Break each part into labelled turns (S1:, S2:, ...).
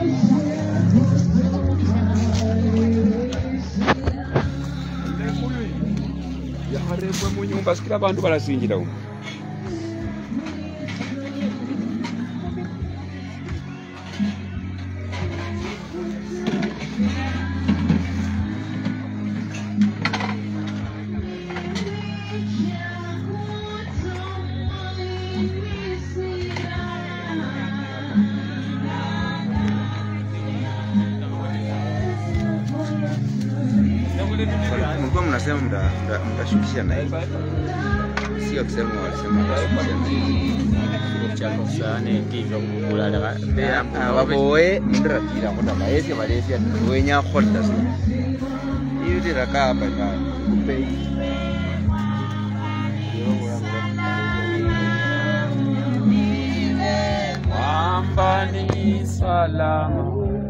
S1: Yaharebwa mu nyumba sikira abantu balasinjira umu.
S2: Mlikuwa mnasema mtashukisha na hivi. Sio kusema walisema
S3: chako sana ndivyo kulala
S2: waboe ndratira kwenda maesi Malaysia wenya kholda so hiyo ndira kapa na kupe
S1: Ambani salama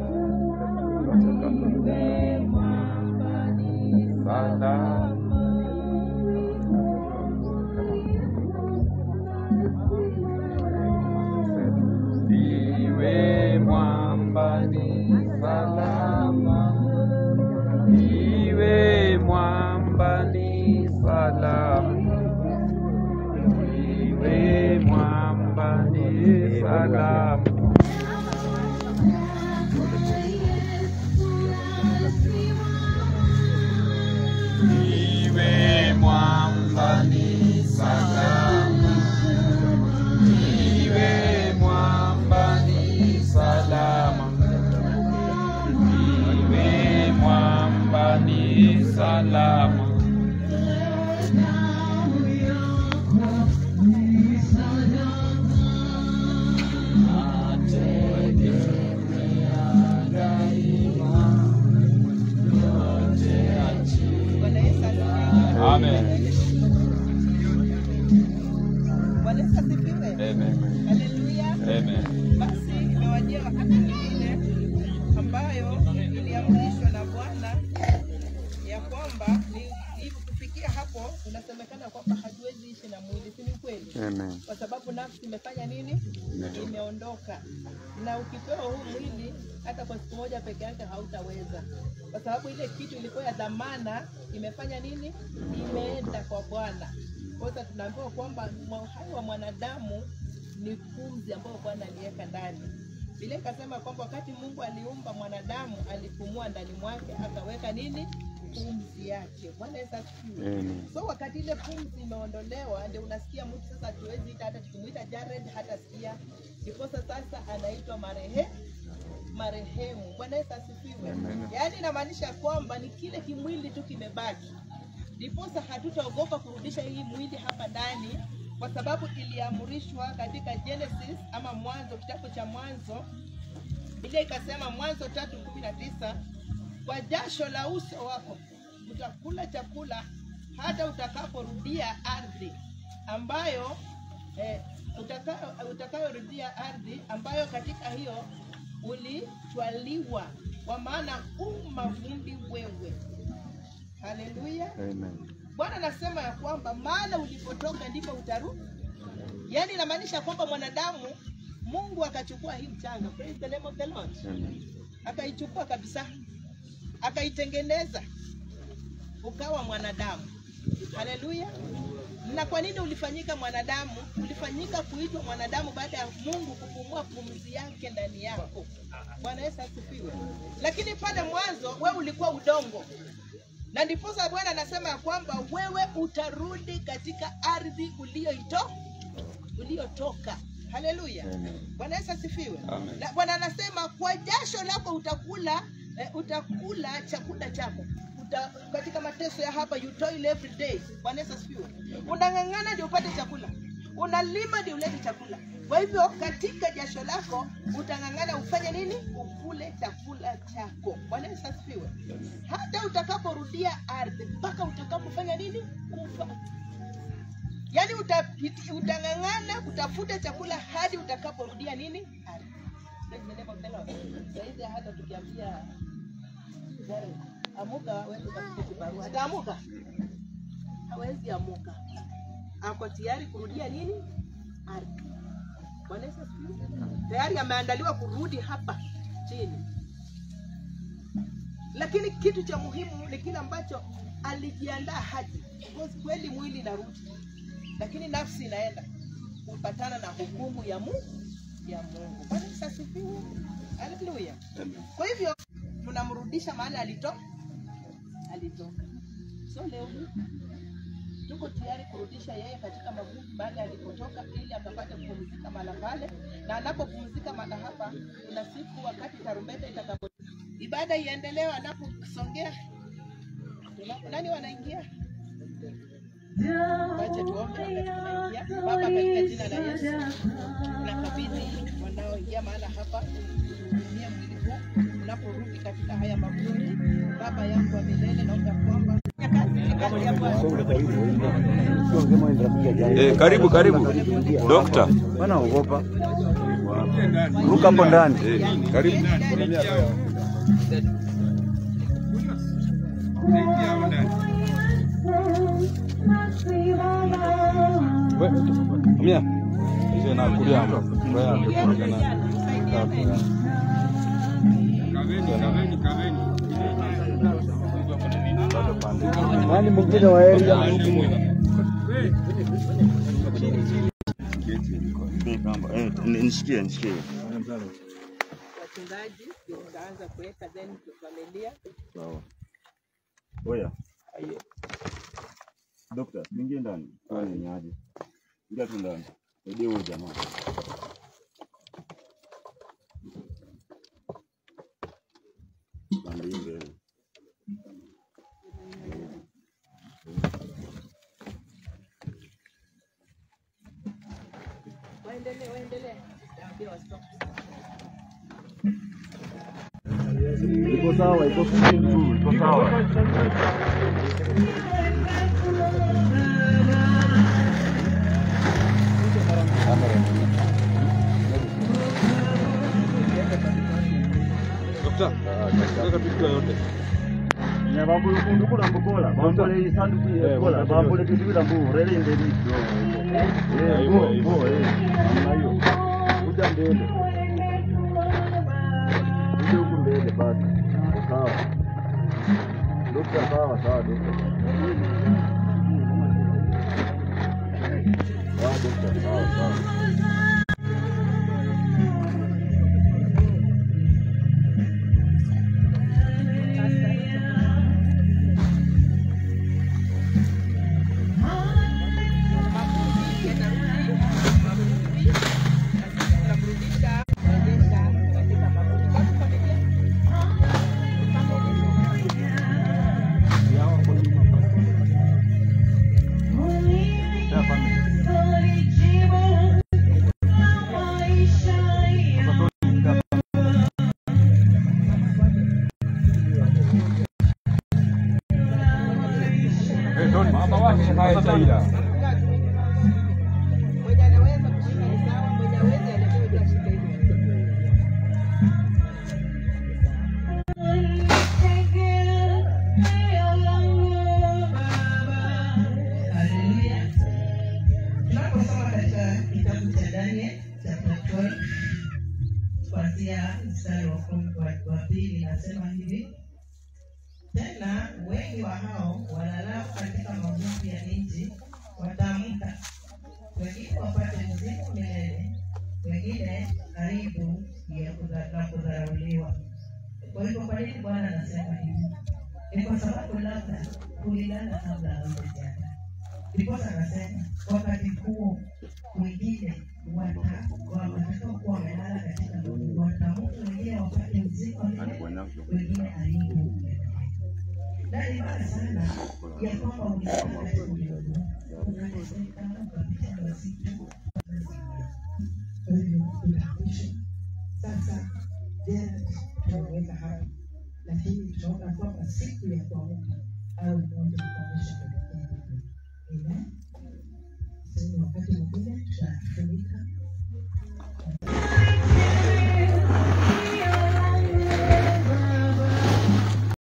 S1: Iwe mwambani salama, iwe mwambani salama, iwe mwambani salama. Iwe mwambani salama, iwe mwambani salama, iwe mwambani salama. Amen.
S4: Bwana asifiwe.
S1: Amen.
S4: Haleluya.
S1: Amen.
S4: Basi imewajia wakati mwingine ambayo iliamrishwa na Bwana ya kwamba ni kufikia hapo unasemekana kwamba hatuwezi ishi na mwili, si kweli?
S2: Amen.
S4: Kwa sababu nafsi imefanya nini? Imeondoka. Na ukipewa huu mwili hata kwa siku moja peke yake hautaweza. Kwa sababu ile kitu ilikuwa ya dhamana imefanya nini? Imeenda kwa Bwana. Kwa hiyo tunaambiwa kwamba uhai wa mwanadamu ni pumzi ambayo Bwana aliweka ndani. Biblia ikasema kwamba wakati Mungu aliumba mwanadamu alipumua ndani mwake akaweka nini? Pumzi yake. Bwana Yesu asifiwe. So wakati ile pumzi imeondolewa ndio unasikia mtu sasa tuwezi hata tukimuita Jared hata sikia. Ndipo sasa anaitwa marehemu. Bwana Yesu asifiwe. Yaani inamaanisha kwamba ni kile kimwili tu kimebaki. Ndipo sasa hatutaogopa kurudisha hii mwili hapa ndani kwa sababu iliamrishwa katika Genesis ama Mwanzo, kitabu cha Mwanzo. Biblia ikasema Mwanzo 3:19, kwa jasho la uso wako utakula chakula hata utakaporudia ardhi ambayo utakayorudia ardhi ambayo katika hiyo ulitwaliwa, kwa maana mavumbi wewe. Haleluya.
S2: Amen.
S4: Bwana anasema ya kwamba maana ulipotoka ndipo utarudi. Yaani inamaanisha kwamba mwanadamu Mungu akachukua hii mchanga, praise the name of the Lord. Akaichukua kabisa, akaitengeneza ukawa mwanadamu. Haleluya. Na kwa nini ulifanyika mwanadamu? Ulifanyika kuitwa mwanadamu baada ya Mungu kupumua pumzi yake ndani yako. Bwana Yesu asifiwe. Lakini pale mwanzo wewe ulikuwa udongo. Na ndipo Bwana anasema kwamba wewe utarudi katika ardhi uliyotoka. Haleluya. Bwana Yesu asifiwe. Na Bwana anasema kwa jasho lako utakula chakula chako. Katika mateso ya hapa you toil every day. Bwana Yesu asifiwe. Unang'ang'ana ndio upate chakula. Unalima ndio ulete chakula. Kwa hivyo katika jasho lako utang'ang'ana ufanye nini? Ukule chakula chako. Bwana Yesu asifiwe. Hata utakaporudia ardhi mpaka utakapofanya nini? Kufa. Yaani utang'ang'ana kutafuta chakula hadi utakaporudia nini? Ardhi. Sasa hata tukiambia amuka wewe utakuja barua. Ataamuka? Hawezi amuka. Ako tayari kurudia nini? Ardhi. Bwana Yesu asifiwe. Tayari ameandaliwa kurudi hapa nini. Lakini kitu cha muhimu ni kile ambacho alijiandaa haji. Because kweli mwili inarudi, lakini nafsi inaenda kupatana na hukumu ya Mungu. Bwana asifiwe. Haleluya. Kwa hivyo tunamrudisha mahali alitoka. So leo tuko tayari kurudisha yeye katika mavumbi mahali alipotoka, ili akapate kupumzika mahali pale, na anapopumzika mahali hapa, kuna siku wakati tarumbeta itakapo ibada iendelee, anaposongea nani wanaingia? Wacha tuombe wakati tunaingia. Baba, katika jina la Yesu tunakabidhi wanaoingia mahali hapa kutumia mwili huu unaporudi katika haya mavumbi. Baba yangu wa milele, naomba kwamba
S2: karibu Dokta. Bana ogopa. Ruka hapo ndani. Karibu. Mia. Hizo na kulia hapo. Kaveni. Nani mwingine wa area? Nishikie.
S4: Wachungaji tutaanza kuweka then familia.
S2: Sawa. Oya. Dokta, ningie ndani. Kwani ni aje? Ingia tu ndani. Ndio huyo jamaa.
S4: Waendelee.
S2: Iko sawa. Dokta, nataka tuchukue yote. Ya babu yuko na mbokola. Babu ile sanduku ya kola, babu ile kitu bila mbu, rele ndio hiyo. Namna hiyo. Kuja mbele. Kuja huko mbele basi. Sawa. Dokta, sawa dokta. Dokta, sawa.
S5: Kuanzia mstari wa pili nasema hivi: tena wengi wa hao walalao katika mavumbi ya nchi wataamka, wengine wapate uzima milele, wengine aibu ya kudharauliwa. Kwa hivyo kwa nini Bwana anasema hivi? Ni kwa sababu labda kulingana kabla hawajajana. Ndiposa anasema wakati huo wengine watakuwa wamelala katika mavumbi, wataamka, wengine wapate uzima milele, wengine aibu. Na ni mbaya sana ya kwamba ulikaa katika ulimwengu unateseka, ukapita masiku